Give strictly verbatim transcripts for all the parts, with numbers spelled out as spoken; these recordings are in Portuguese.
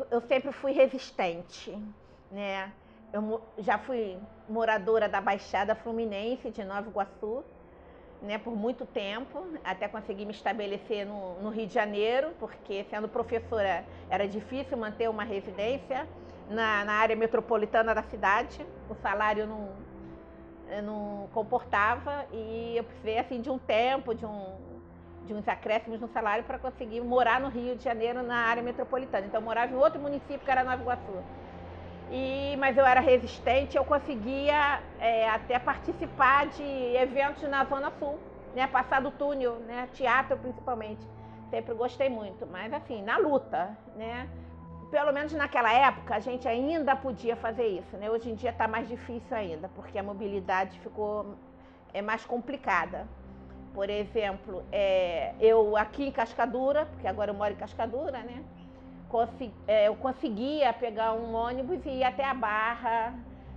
eu sempre fui resistente, né? Eu já fui moradora da Baixada Fluminense de Nova Iguaçu, né, por muito tempo, até conseguir me estabelecer no, no Rio de Janeiro, porque sendo professora era difícil manter uma residência na, na área metropolitana da cidade, o salário não, não comportava e eu precisei assim, de um tempo, de, um, de uns acréscimos no salário para conseguir morar no Rio de Janeiro na área metropolitana. Então eu morava em outro município que era Nova Iguaçu. E, mas eu era resistente, eu conseguia é, até participar de eventos na Zona Sul, né, passar do túnel, né, teatro principalmente. Sempre gostei muito, mas assim, na luta, né? Pelo menos naquela época a gente ainda podia fazer isso, né? Hoje em dia está mais difícil ainda, porque a mobilidade ficou é, mais complicada. Por exemplo, é, eu aqui em Cascadura, porque agora eu moro em Cascadura, né? Eu conseguia pegar um ônibus e ir até a Barra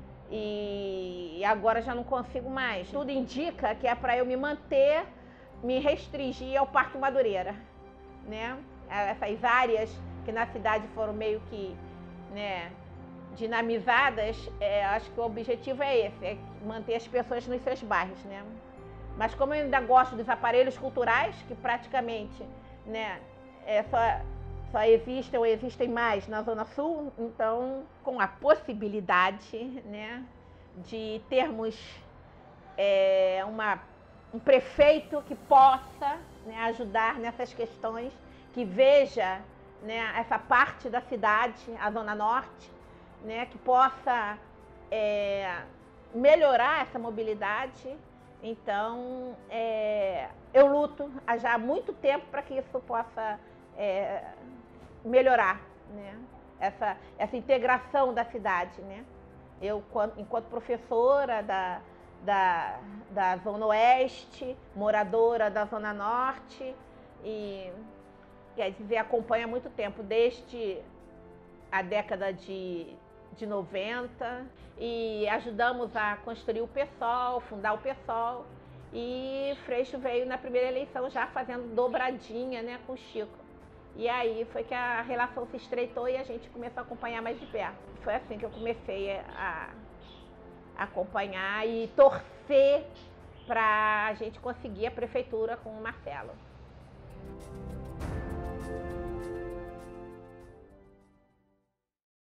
e agora já não consigo mais. Tudo indica que é para eu me manter, me restringir ao Parque Madureira, né? Essas áreas que na cidade foram meio que, né, dinamizadas, é, acho que o objetivo é esse, é manter as pessoas nos seus bairros, né? Mas como eu ainda gosto dos aparelhos culturais, que praticamente, né, é só... só existem ou existem mais na Zona Sul, então com a possibilidade, né, de termos é, uma, um prefeito que possa, né, ajudar nessas questões, que veja, né, essa parte da cidade, a Zona Norte, né, que possa é, melhorar essa mobilidade. Então, é, eu luto há já muito tempo para que isso possa é, melhorar, né? essa, essa integração da cidade. Né? Eu, enquanto professora da, da, da Zona Oeste, moradora da Zona Norte, e quer dizer, acompanho há muito tempo, desde a década de, de noventa, e ajudamos a construir o PSOL, fundar o PSOL, e Freixo veio na primeira eleição já fazendo dobradinha, né, com o Chico. E aí foi que a relação se estreitou e a gente começou a acompanhar mais de perto. Foi assim que eu comecei a acompanhar e torcer para a gente conseguir a prefeitura com o Marcelo.